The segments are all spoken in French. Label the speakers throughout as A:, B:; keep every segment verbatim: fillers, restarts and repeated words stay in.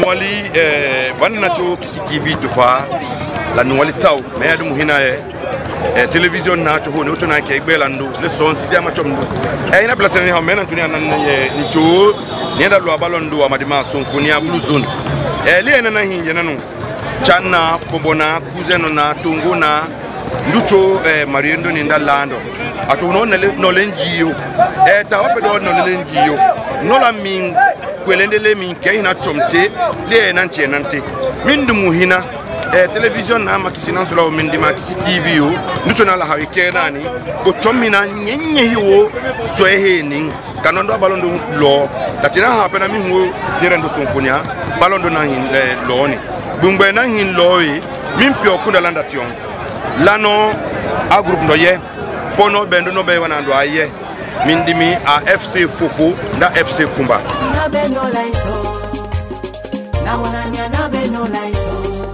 A: nuali eh banna cho kisi T V to fa la nuali taw me adu hina e television na to hono to na ke gbelandu le son siama chomdu e ina place ni ha mena tunia nan ni cho ni da lo balondo amadima sonfonia blue zone e le na na hinje nanu channa pobona kuzeno na tunguna nducho eh mariendo ni ndalando atu no no lenjiyo e tawape do no lenjiyo no la min kwelende le min ke ina chomte le nanche nante mindu muhina e television na makisina solo min di makisi T V yo nducho na la hawike nani bo chomina nyenye hiwo soehe ning kanondo balondo lo tatina hape na mi ho direndo sonfonia balondo na hin lo ni bungbe na hin lo yi min pio kunda landa tion lano a groupe ndoye pono bendo no be wana ndo aye mindimi a F C Fofo na F C Kumba na beno laiso na wana nya na beno laiso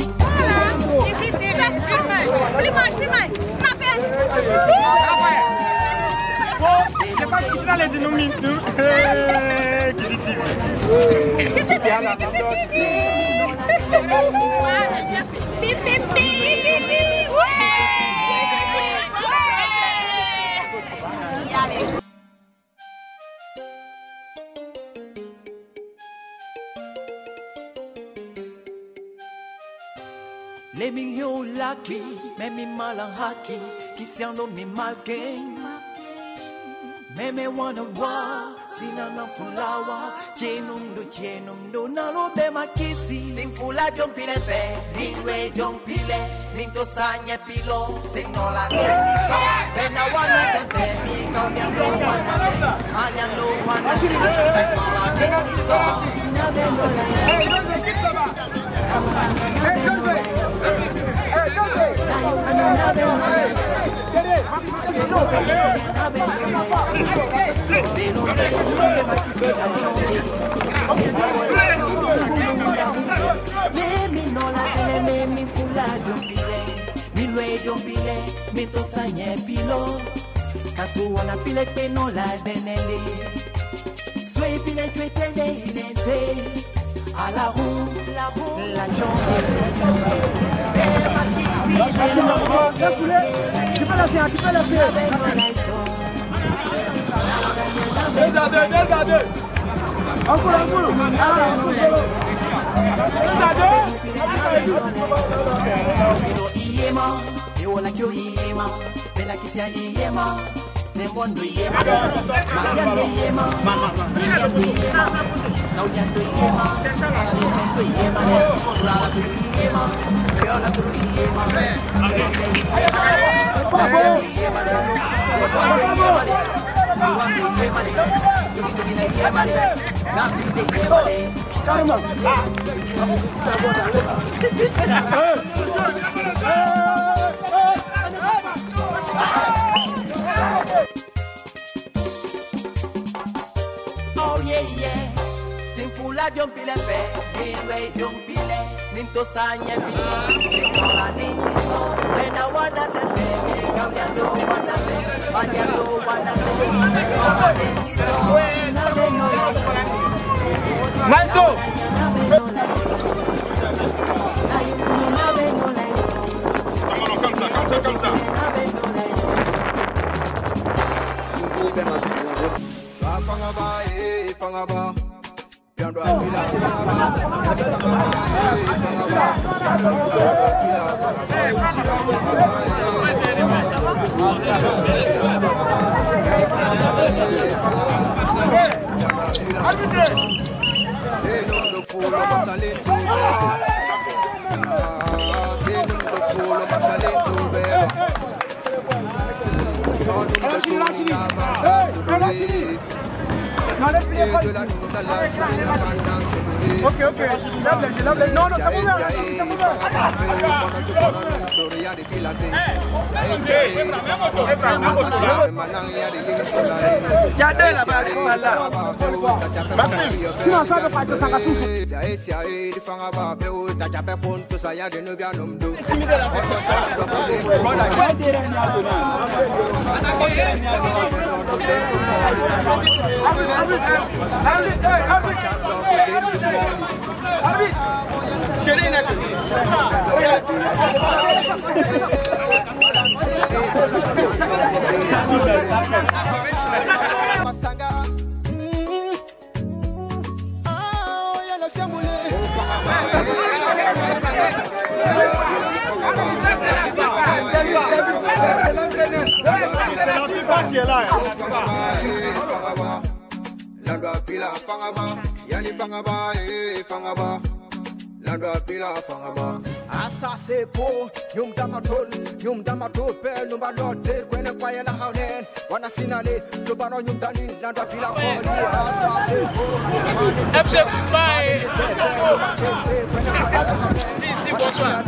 A: prima prima snape c'est pas qui là les dénominateurs eh qui dit c'est à la
B: let me you lucky, me me malang haki, kisiano me malking. Me me wanna wa, sina na fulawa, chenum do chenum do na lo be makisi. Sing fula jompile pe, lingwe jompile, linto stanya pilo, sing no la ni so. Then I wanna tempe, me no me no wanna me, anya no wanna me, sing no la ni so. Na be no la. À la roue, la roue, la
C: tu peux lâcher, tu peux lâcher. Deux à deux, deux à deux. Encore, encore. Deux à deux.
B: Nembondo yema, Mariano yema, Mariano yema, Naudiano yema, Alimento yema, Rala tu yema, Viola tu yema, Naziano yema, Naziano yema, Luando yema, Yuki Yuki yema, Nafi de yema, Karma. Oh yeah yeah, tin fula jompile pe, minwe jompile, minto sanya pile, sikola ningiso, tena wana tepe, kauliando wana te, banyando wana te, sikola ningiso, nabeno laiso, Malto, nabeno laiso, nabeno laiso,
A: Vámonos, comme ça, comme ça, comme ça.
B: nabeno laiso.
D: Fangaba, eh, fangaba. Piando a pila, fangaba. Fangaba, eh, fangaba. C'est nous le fou, le massalé tout bas. C'est nous le fou, le massalé tout bas.
C: Ok, ok. Non, non, ça vous va. Il y a deux là-bas, là. Sinon, ça ne pas être sans tout. Arbitre, arbitre, arbitre.
D: Landwa pila fangaba, yani fangaba, eh fangaba. Landwa pila fangaba. Asa se po, yum damatol, yum damatol pe, yum balote, kwene kwaye la haunen. Wana sinale, to baro yum dani, landwa pila foli. Asa se po, F C Dubai. Bonsoir.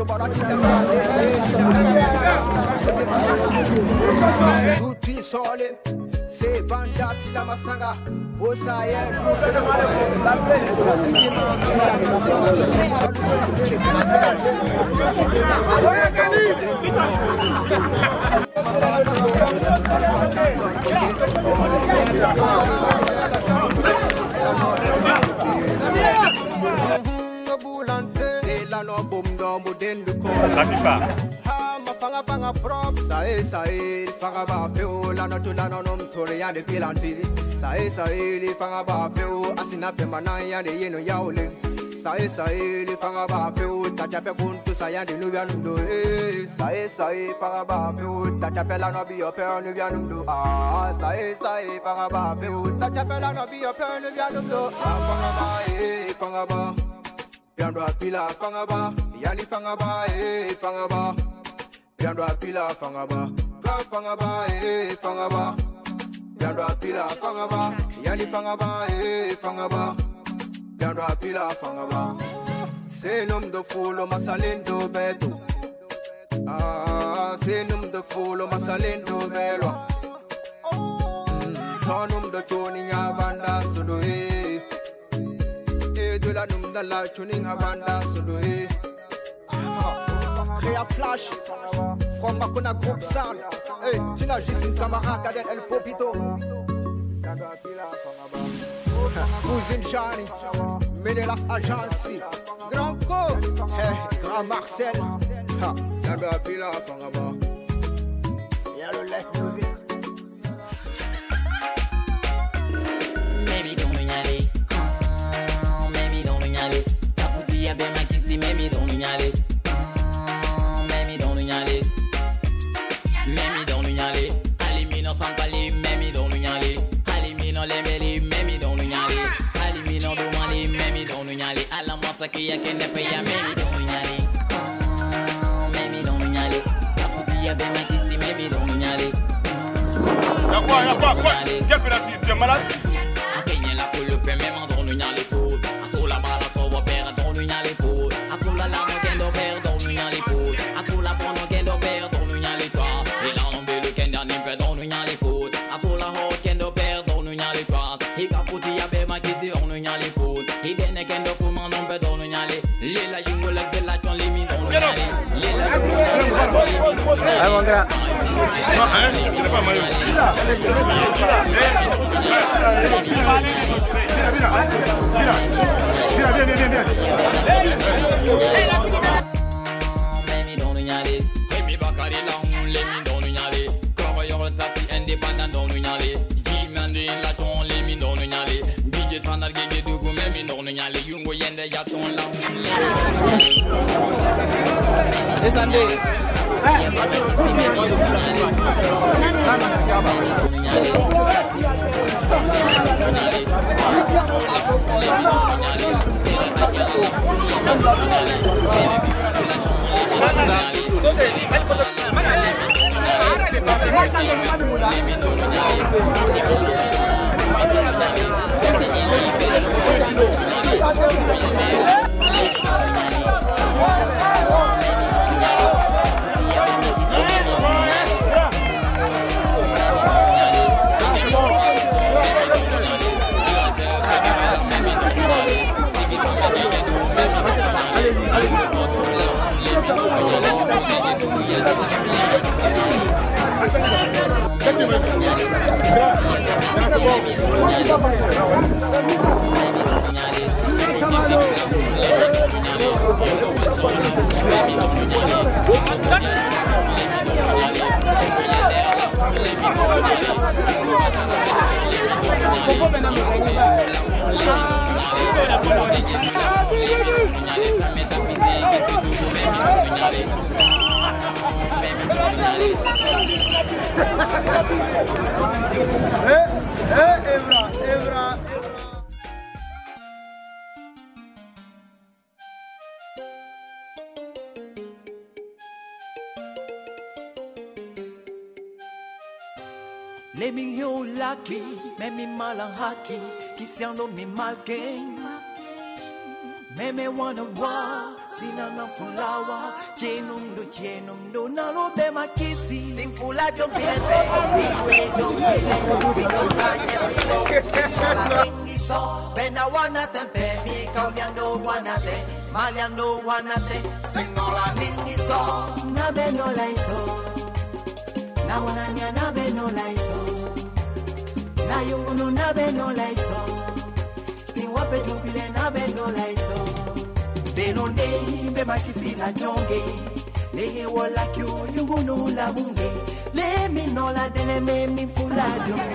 D: Tutti sole, se vandar si la masanga, osa ye
E: La plupart.
D: Fanga fanga prop, ça est ça est, fanga ba feo, la notu la nonom tore ya de pilanti. Ça est ça est, les fanga ba feo, asina pe manaya de yeno yaole. Ça est ça est, les fanga ba feo, ta chape kuntu sa ya de nubia nundo. Ça est ça est, fanga ba feo, ta chape la no bi ope nubia nundo. Ah, ça est ça est, fanga ba feo, ta chape la no bi ope nubia nundo. Ah, fanga ba eh, fanga ba. Piando a pila fanga ba, yani fanga ba eh, fanga ba. Piando a pila fangaba, ka fangaba eh fangaba. Piando a pila fangaba, yani fangaba eh fangaba. Piando a pila fangaba. C'est nom de foule masalendo beto. Ah, c'est nom de foule masalendo belo. Son nom de tuning avanda sudo eh. Et de la nom de la tuning avanda sudo eh. Créa flash, from Makuna Group Sound. Hey, Tina Jisin camarade Kaden El Popito. Cousine Johnny, Menelas Agency. Grand Co, hey, Grand Marcel. Ha, Yanda Pila Fangaba. Yellow Left Music.
F: Maybe don't nyale. Maybe don't nyale. Taputi ya be makisi, maybe don't nyale. Memi don nyale, alimino sankali, memi don nyale, alimino lemeli, memi don nyale, alimino dumali, memi don nyale, ala motaki ya kende pe ya memi don nyale, memi don nyale, taputi ya be makisi, memi don nyale.
E: Ya quoi, ya quoi, quoi? Quel pénalty? Tu es malade?
F: Akenye la polo pe memi don nyale po, asola bala so wa pera don nyale po, asola la mo kendo per don nyale po, asola pono kendo per don nyale po. Don nyale pot, asola ho kendo per don nyale pot. He ka puti ya be makisi on nyale pot. He dene kendo kuma non be don nyale. Lela yungo la zela ton limi don nyale. Lela yungo la ton limi don nyale.
E: Ah, Andrea. Non, hein, tu n'es pas malheureux. Viens, viens, viens, viens, viens.
F: Memi don nyale. Memi bakari la on limi don nyale. Indépendant don nyale, Jimande la ton limi don nyale, D J Sanar gege dugu memi don nyale, yungo yende ya ton la. Desande.
E: Allez,
F: nyale. Même dans nous nyale.
C: Eh, eh, Evra, Evra.
B: Let me you lucky, make me malahaki, kisiano mi malking. Me me wanna wa, sina na fulawa, chenum do chenum do na lo be makisi. Sing fula jump in it, we jump in it, we go stand every low. La ringi so, ben I wanna tempe, mi kauliando wanna te, maliando wanna te, sing all la ringi so. Na be no la iso. Na wana nya na be no la iso. Na yungu no na be no la iso. Ting wape jumpile na be no la iso. Benonde be makisi la jonge. Lege wala kyo yungu no la bunge. Le mi no la dele me mi fula jonge.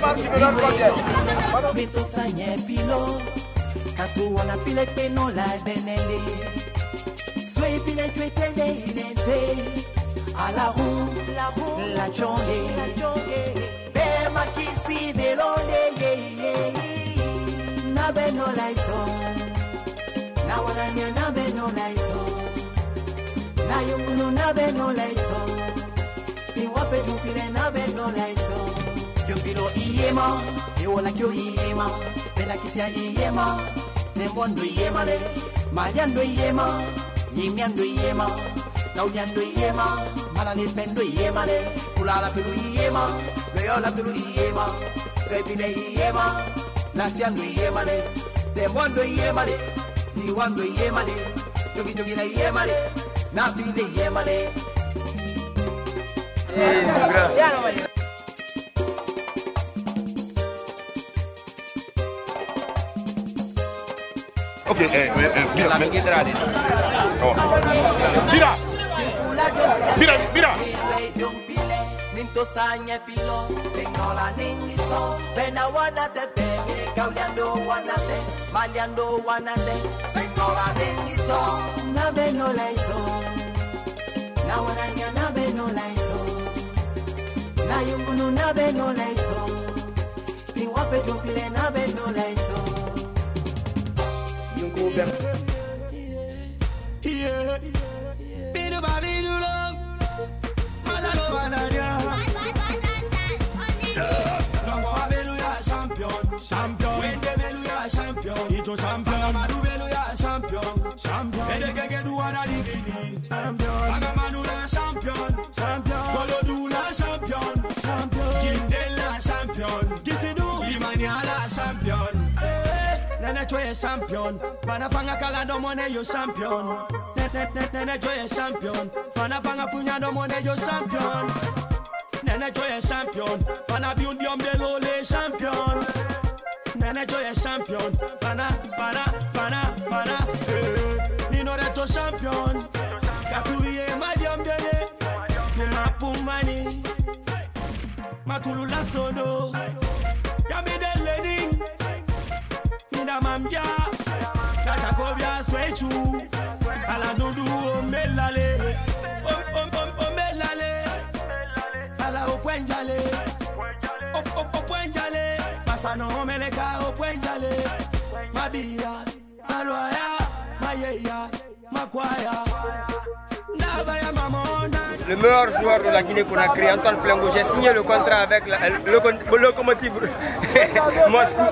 B: Mi to sanye pilo. Katu wana pile pe no la denele. Sway pile twetele ilente. A la roue, la roue, la jongue, la jongue. Be makisi belonde, yeah, yeah. Na be no la iso. Na wana nya na be no la iso. Na yungu no na be no la iso. Ting wape jumpile na be no la iso. Jumpilo iyema, ewola kyo iyema. Bena kisia iyema, nembondo iyema le. Maliando iyema, yimiando iyema. Naudiando iyema, malale pendo iyema le. Kulala pilu iyema, leola pilu iyema. Swepile iyema, nasiando iyema le. Tembondo iyema le, niwando iyema le. Jogi jogi la iyema le, nafile iyema le.
C: Eh, bro.
A: Ok, eh, eh, mira,
F: La
A: me-
F: miquitra de.
A: oh. Mira, mira, mira.
B: Minto sanye pilo, sengola ningiso. Bena wana te pegue, kauliando wana te, maliando wana te, sengola ningiso. Na be no la iso, na wana nya na be no la iso, na yungu no na be no la iso, ting wape jumpile na be no la iso.
C: Yungu be.
D: Yeah. Bidu ba bidu lo. Malalo banania. Longo abelu ya champion, champion. Wende belu ya champion, ito champion. Madu belu ya champion, champion. Ede keke du wana digini, champion. Agamanu la champion, champion. Kolodu la champion, champion. Kinde la champion, Kisidu Limania la champion. Nene joye champion, pana fanga kalando mone yo champion. Nene joye champion, pana fanga punyado mone yo champion. Nene joye champion, pana biundi ombelo le champion. Nene joye champion, pana pana pana pana. Eh, Nino reto champion, katuye madiam dele, puma pumani, matulu la sono, yami de lening. Nina mambia, kata kobia swechu, ala nudu omelale, om om om omelale, ala opwenjale, op op opwenjale, pasano omeleka opwenjale, mabia, maloya, mayeya, makwaya, nabaya mamona.
C: Le meilleur joueur de la Guinée-Conakry, Antoine Flengo, j'ai signé le contrat avec la- le, le locomotive Moscou.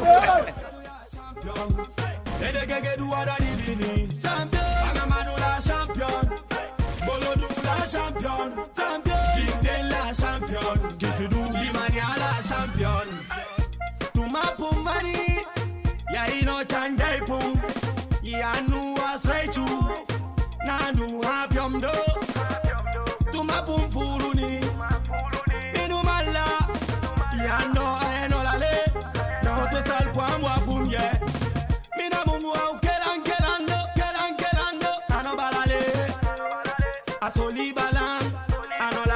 D: Mina mungu au kelan kelando, kelan kelando, ano balale, asoli balan, ano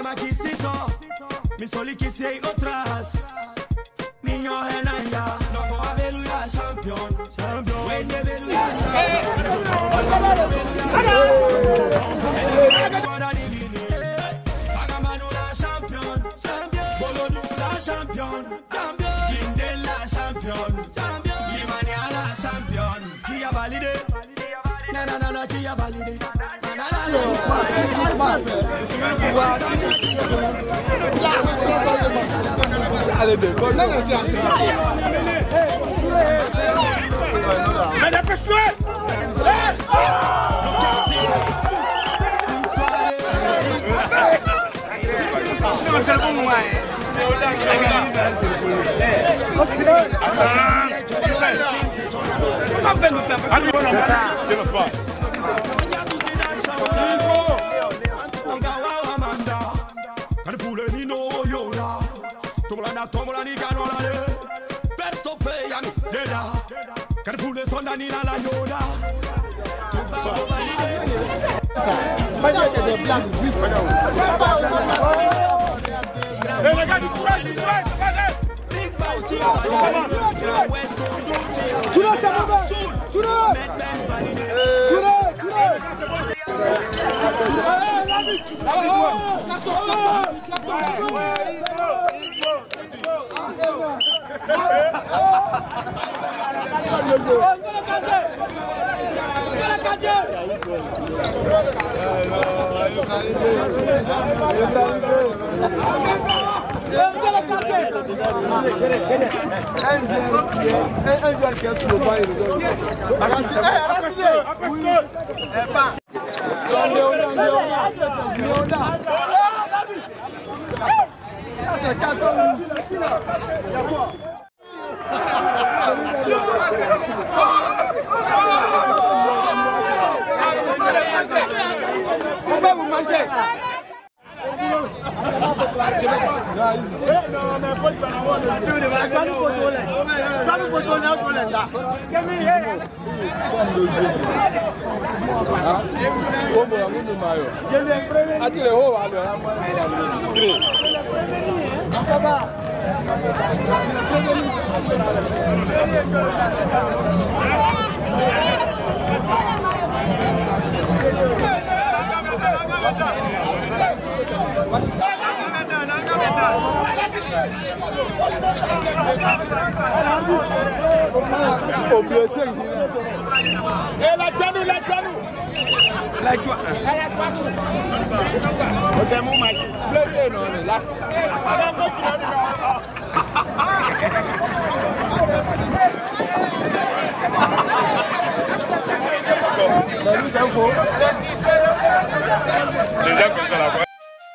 G: bema kisito mi soli kisi otras niño henaya no go hallelujah champion champion when the hallelujah champion champion champion bolo la champion champion Kindela champion champion Limania la champion qui a validé na na na na qui a validé na na
E: allez bien go là là mais la pêche let's go On va vous manger. Et la Janou, la Janou. La Janou. Ok, mon mec. Blessé, non, là.
A: Les gens comme ça là.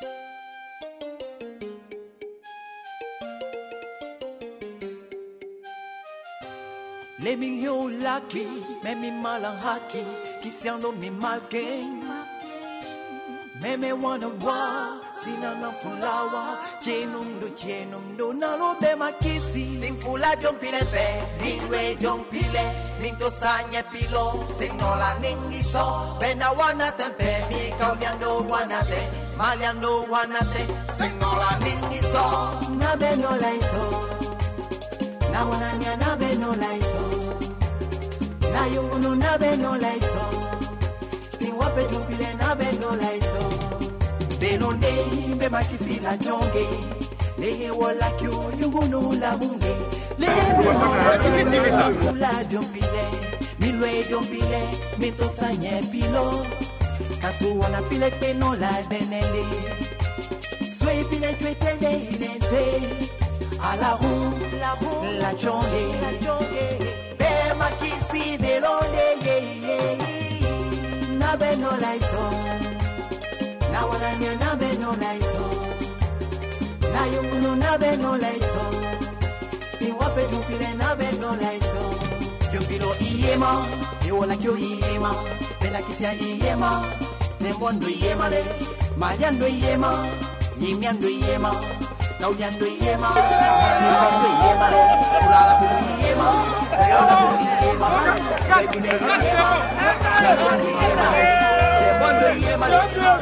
B: Let me you lucky, me me mala haki, kisiano mi malking. Me me wanna wa, sina na fulawa, chenundu chenundu na lobe makisi. Sing fula jompile pe, ningwe jompile, ninto stanya pilo, sing nola ningiso. Bena wana tempe, mi kauliando wana te, maliando wana te, sing nola ningiso. Na be no la iso. Na wana nya na be no la iso. Na yungu no na be no la iso. Ting wape jumpile na be no la iso. Belonde be makisi la jonge. Lehe wala kyo yungu no la bunge. Lehe wala jumpile. Milwe jumpile. Mito sanye pilo. Katu wana pile pe no la benele. Swe pile twetele ilente. A la roue, la roue, la jonge, la jonge. Be makisi belonde, yeah, yeah. Na be no la iso. Na wana nya na be no la iso. Na yungu no na be no la iso. Ting wape jumpile na be no la iso. Jumpilo iyema, iwola kyo iyema. Bena kisia iyema, nembondo iyema le. Mariando iyema, nyimiando iyema. Nauliando iyema, nimando iyema le. Ulala kulu iyema, leona kulu iyema. Saibine iyema, nazando iyema le. Nembondo iyema le.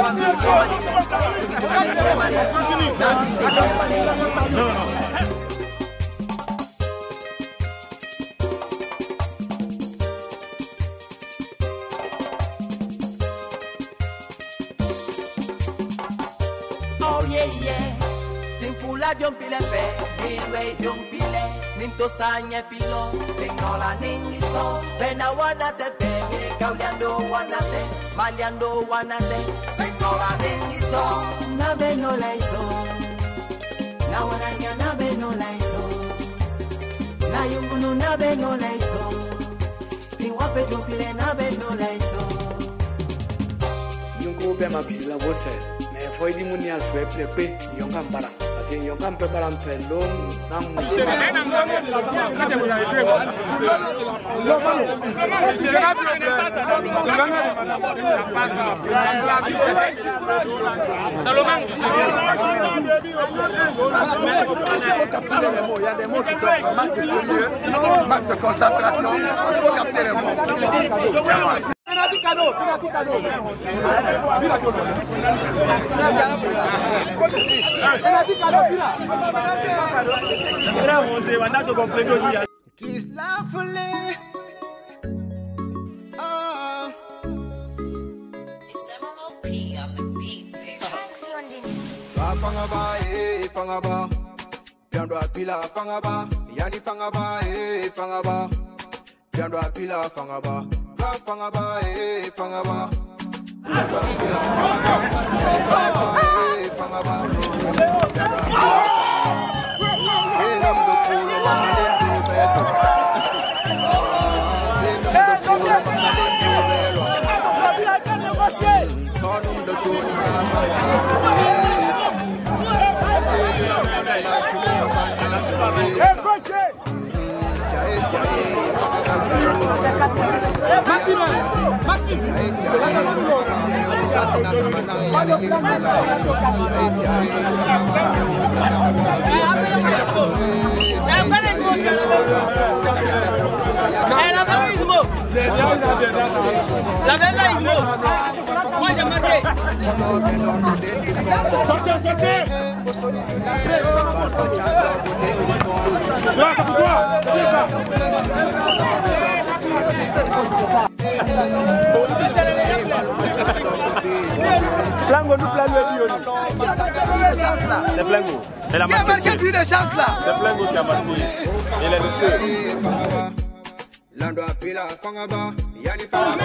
B: Oh yeah yeah, sin fula jompile pe, minwe jompile, minto sanye pilo, sinola ningiso, pena wana te pege, kauliando wana te, maliando wana te, sinola ningiso, na beno la iso, na wana nya na beno la iso, na yungunu na beno la iso, sin wape jompile na beno la iso.
H: Yungu be ma bila wose. Foi di munia sue plepe yonga mbara asi yonga mpe bara mpe long nam
E: Salomon,
D: capter les mots, il y a des mots qui sont manque de sérieux, manque de concentration, il faut capter les mots.
B: Kiss lovely. Ah.
I: It's M M O P on the beat, baby.
D: Fangaba, eh, fangaba. Piando a pila, fangaba. Yani fangaba, eh, fangaba. Piando a pila, fangaba. Fangaba, eh, fangaba. Piando a pila, fangaba. Eh, fangaba. C'est l'homme de fou, le massalin du bête. C'est l'homme de fou, le massalin du bête. Son homme de tout, il a
C: La verdad es no. Vaya madre.
E: Sortez, sortez. Là, c'est toi.
C: Plango, nous plango
E: C'est Plango. Elle a marqué
D: plus de chance là.
E: C'est Plango qui a marqué. Il est le seul.
D: Lando apila fangaba, yani fangaba,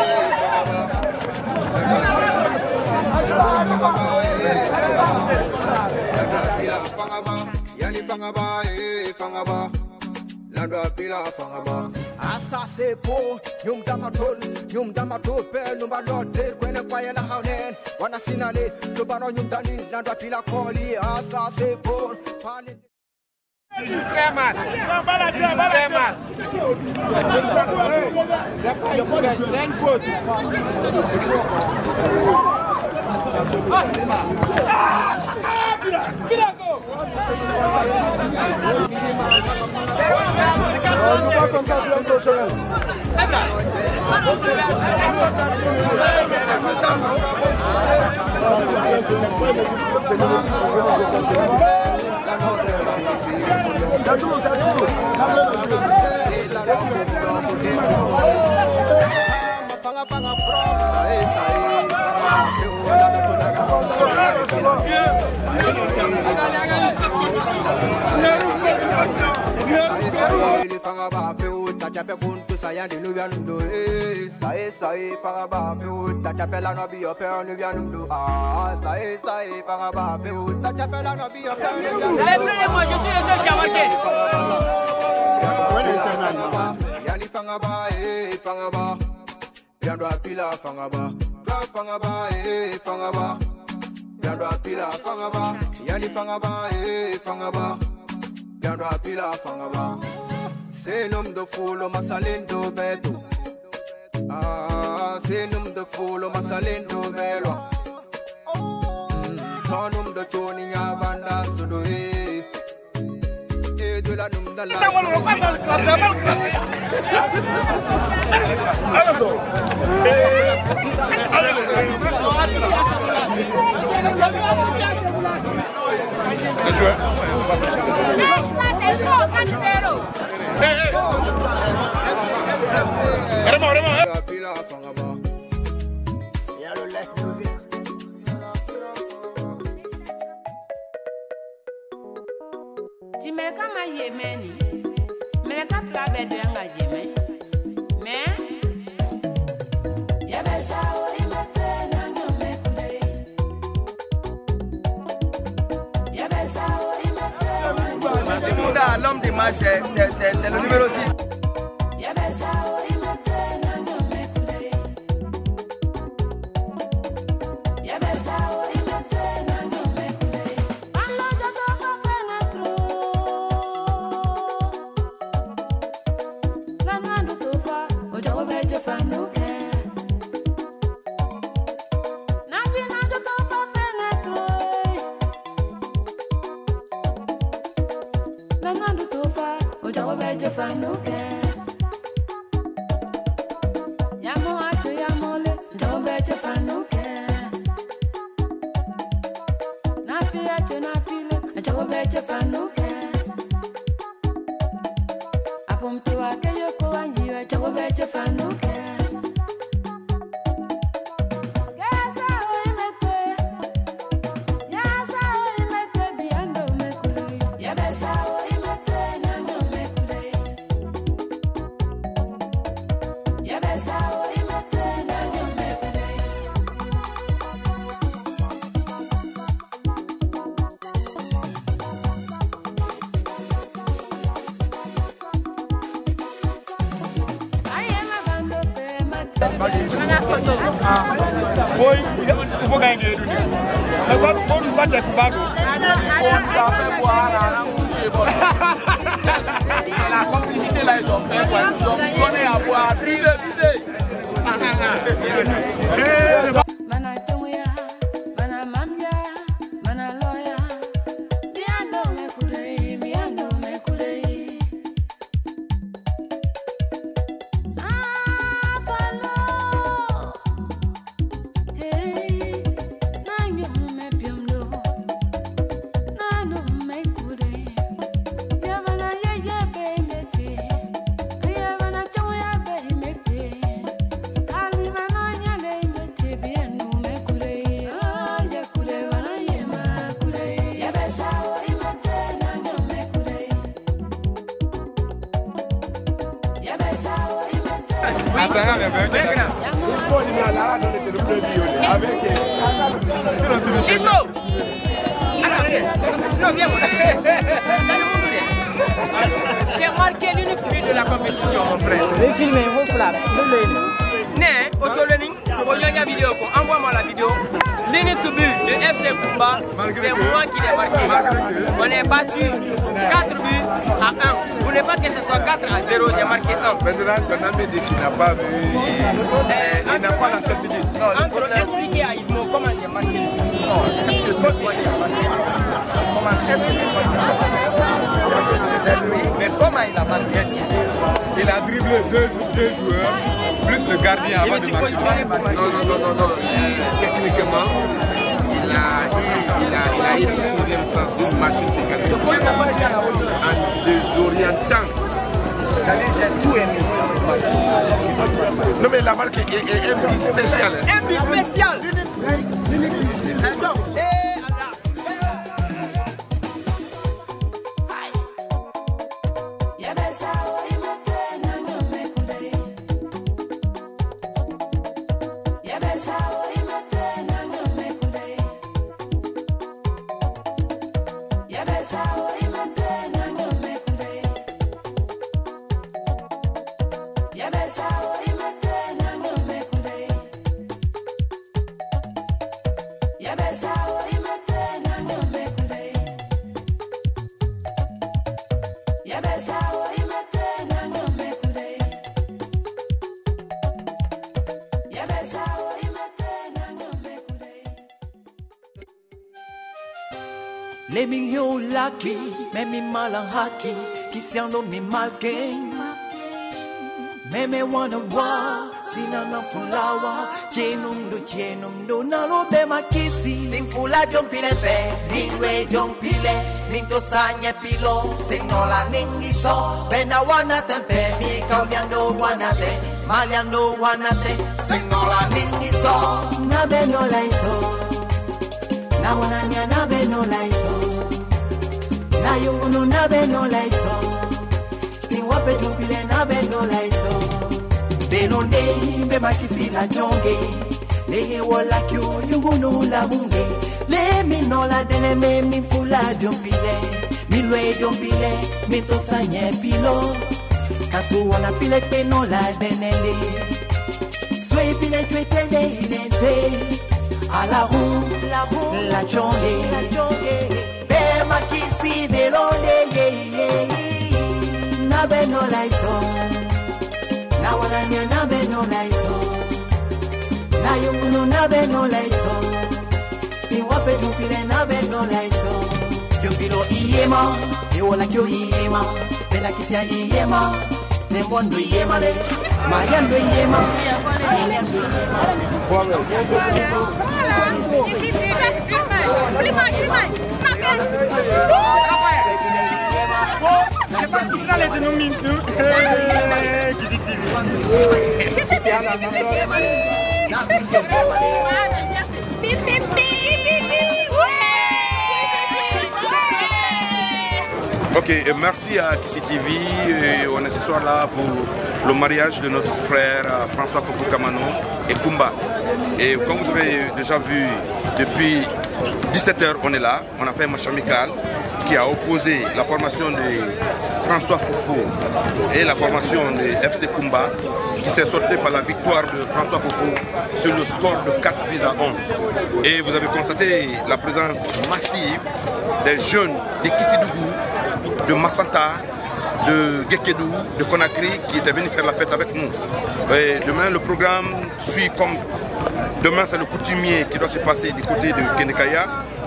D: fangaba, yani fangaba, fangaba, lando apila fangaba. Asa se po, yum damatol, yum damatol pe, yum balote, kwene kwaye la haunen, wana sinale, tubano yum dani, lando apila koli, asa se po, pale.
E: Très mal. Très mal. C'est une faute.
D: Saya di nu vianum do eh sai sai para ba feu ta chapela no bi o per nu vianum do ah sai sai para ba feu ta chapela no bi o per nu vianum do.
C: Allez, moi je suis le seul qui a marqué.
D: Yani fangaba eh fangaba piando apila fangaba fangaba eh fangaba piando apila fangaba yani fangaba eh fangaba piando apila fangaba. C'est l'homme de fou, le massalin de bête. Ah, c'est l'homme de fou, le massalin de bête. Son homme de Tony Avanda Sodoé. Et de la nomme de la.
E: joueur. Hey, hey. Vraiment, vraiment, hein?
J: Timelka ma yemeni, meleka plabe de anga yeme, me yabesa o imate na nyome kude, yabesa o imate na nyome kude.
C: L'homme du match, c'est le numéro six.
J: Yabesa o imate na nyome kude, yabesa o imate na nyome kude. Alo jato fa penetro.
E: Oui, il faut gagner. Mais toi, on nous va dire Kubago.
K: La complicité là, ils ont fait quoi? Ils ont donné à boire. Videz, videz.
C: J'ai marqué l'unique but de la compétition, mon frère.
L: Filmez, vous frappez.
C: Né, vidéo, envoie-moi la vidéo. L'unique but de F C Kumba, c'est moi qui l'ai marqué. On est battu quatre buts à un. Vous voulez pas que ce soit quatre à zéro, j'ai marqué un.
E: Maintenant, Tonamé dit qu'il n'a pas vu, il n'a pas la certitude.
C: Entre expliquer à Ismo comment j'ai marqué.
E: Non, est-ce que toi tu as marqué? Comment est-ce que tu as marqué? Mais comment il a marqué? Il a dribblé deux, deux joueurs, plus le gardien avant de marquer. Non, non, non, non, non. Techniquement, il a eu, il a, il a eu le sixième sens d'une machine technique en désorientant. J'ai tout aimé. Non mais la marque est, est, est un but spécial.
C: Un but spécial.
B: Les millions lucky, mais mi mal en hockey, qui siano mi mal game. Mais me wanna voir, sina na fulawa chenum do chenum do na lo be makisi tin fula jompile pe minwe jompile minto stanya pilo senola ningi so bena wana tempe mi kauliando wana te maliando wana te senola ningi so na beno la iso na wana nya na beno la iso na yungu na beno la iso tin wape jompile na beno la iso Benonde be makisi la jonge le wala kyo yungunu la bunge le minola dele me mi fula jompile mi lwe jompile mi to sanye pilo katu wala pile pe no la denele swe pile twetele ilente ala ru la ru la jonge la jonge be makisi belonde ye ye na be no la iso na wana nya na be no la iso na yungu na be no la iso ti wape jumpile na be no la iso jumpilo iyema e wala kyo iyema bela kisia iyema nembondo iyema le mayando iyema iyendo
A: Ok, et merci à Kissi T V. Et on est ce soir là pour le mariage de notre frère François Fofo Kamano et Kumba. Et comme vous avez déjà vu, depuis dix-sept heures, on est là. On a fait un match amical qui a opposé la formation de François Fofo et la formation de F C Kumba, qui s'est sortie par la victoire de François Fofo sur le score de quatre buts à un. Et vous avez constaté la présence massive des jeunes de Kissidougou, de Massanta, de Gekedou, de Conakry qui étaient venus faire la fête avec nous. Et demain le programme suit comme demain c'est le coutumier qui doit se passer du côté de Kenekaya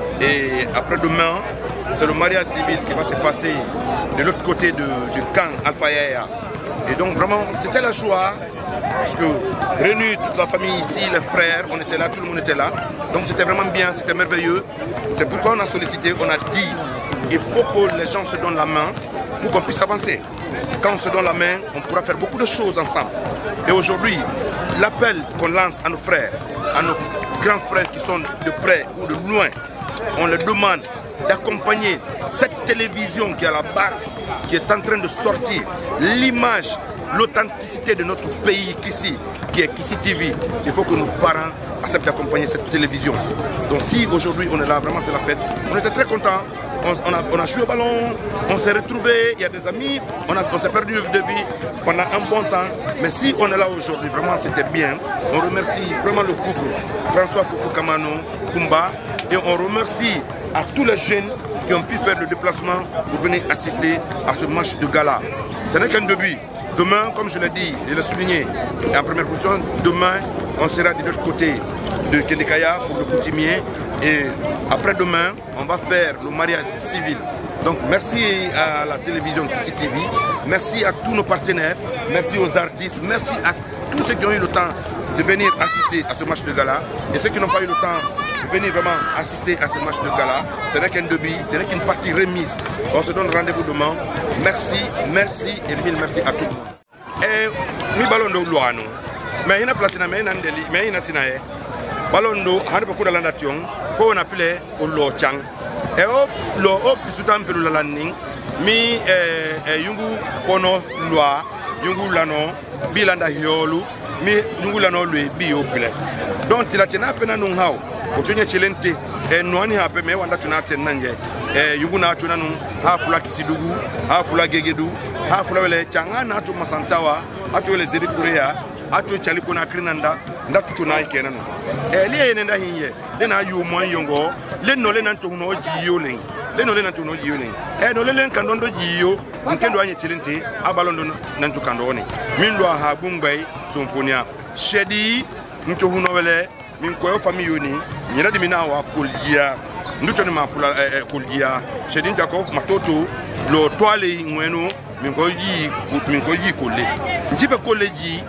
A: et après-demain c'est le mariage civil qui va se passer de l'autre côté de, du camp Alpha Yaya. Et donc vraiment c'était la joie parce que réunis toute la famille ici, les frères, on était là, tout le monde était là. Donc c'était vraiment bien, c'était merveilleux. C'est pourquoi on a sollicité, on a dit il faut que les gens se donnent la main pour qu'on puisse avancer. Quand on se donne la main, on pourra faire beaucoup de choses ensemble. Et aujourd'hui, l'appel qu'on lance à nos frères, à nos grands frères qui sont de près ou de loin, on leur demande d'accompagner cette télévision qui est à la base, qui est en train de sortir l'image, l'authenticité de notre pays ici, qui est Kissi T V. Il faut que nos parents acceptent d'accompagner cette télévision. Donc si aujourd'hui on est là, vraiment c'est la fête. On était très contents. On, on, a, on a joué au ballon, on s'est retrouvés, il y a des amis, on, on s'est perdu de vue pendant un bon temps. Mais si on est là aujourd'hui, vraiment c'était bien. On remercie vraiment le couple François Fofo Kamano, Kumba, et on remercie à tous les jeunes qui ont pu faire le déplacement pour venir assister à ce match de gala. Ce n'est qu'un début. Demain, comme je l'ai dit, je l'ai souligné en première position, demain on sera de l'autre côté de Kenekaya pour le coutumier. Et après-demain, on va faire le mariage civil. Donc merci à la télévision Kissi T V, merci à tous nos partenaires, merci aux artistes, merci à tous ceux qui ont eu le temps de venir assister à ce match de gala. Et ceux qui n'ont pas eu le temps de venir vraiment assister à ce match de gala, ce n'est qu'un début, ce n'est qu'une partie remise. On se donne rendez-vous demain. Merci, merci et mille merci à tout le monde. Et mi ballon de Luano, mais il y a place na mais il y a mais il y a sinae. Ballon do hande beaucoup de la nation, faut on appelle au lo chang. Et hop, lo hop sutam pelu la landing, mi eh yungu pono loi, yungu lano, bilanda hiolu, mi yungu lano lui bi opile. Donc il a tena pena nung hao, otunye chilente, e noani hape me wanda tuna tenanje. E yungu na tuna nung ha fula Kissidougou, ha fula Gegedu, ha fula wele changa na tu masantawa, atu wele zedi kurea. Atu chali kuna krinanda ndatu tuna ikena no e le nenda hinye le na yu mo yongo le no le nan to no jiyo le le no le nan to no jiyo le e no le len kan don do jiyo nkendo anye chilinte abalondo nan to kan do ni min do ha bungbai somfonia shedi nto huno wele min ko yo famille yoni nyina de mina wa kolgia nduto ni mafula kolgia shedi ntako matoto lo toile ngweno min ko yi min ko yi kolle njibe kolle ji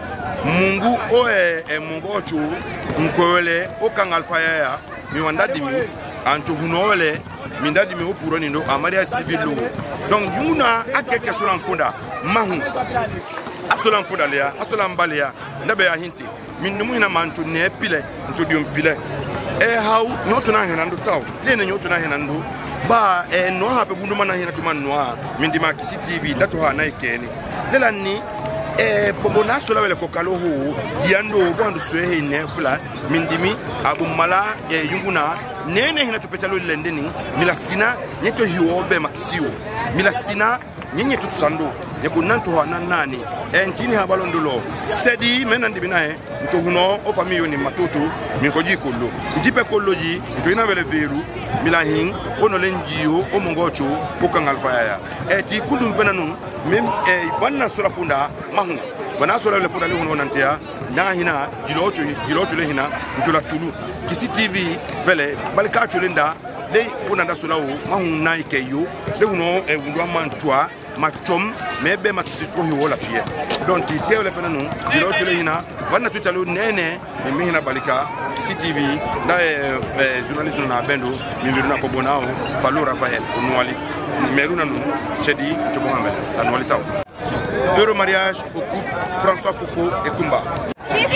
A: mungu o e e mungu ochu nkwele o kangal faya mi wanda dimi anto hunole mi ndadi mi opuro ni ndo amaria civil donc yuna akeke sulan funda mahu asolan funda le asolan balia ndabe ya hinti min numu ina mantu ne pile nto diom pile e haw nyoto na henando taw le ne nyoto na henando ba e no ha be bundu mana hena tuma no min di makisi tv dato ha na ikeni lela ni e pomona sola wele ko kalo ho yando gwandu soe ne fula min dimi abu mala e yunguna nene hina to petalo lendeni milasina nyeto hiwo be makisiwo milasina nyenye tutu sando yeko nanto ha nanani e ntini ha balondolo sedi menandi binae nto huno o famiyo ni matoto min ko ji kollo jipe kolloji nto ina wele veru milahin ono lenjiyo o mongocho ko kangal faya e ti kundum penanu mem e banna sura funda mahu bana sura le funda le hono nantia na hina jilocho jilocho le hina nto la tulu kisi tv bele balka chulinda le funda da sura o mahu na ikeyo le hono e wundwa mantwa machom mebe makisitro hiwo la fie donc ti tiele penanu jilocho le hina banna tutalo nene mi hina balika kisi tv da e journaliste na bendo mi viruna ko bonao Fallou Raphaël onwali meruna nous Chedi Chobongambele la Nouali Taw. Heureux mariage au couple François Fofo et Kumba.
J: Allez,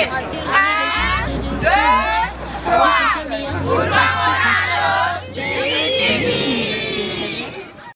J: un, deux, trois,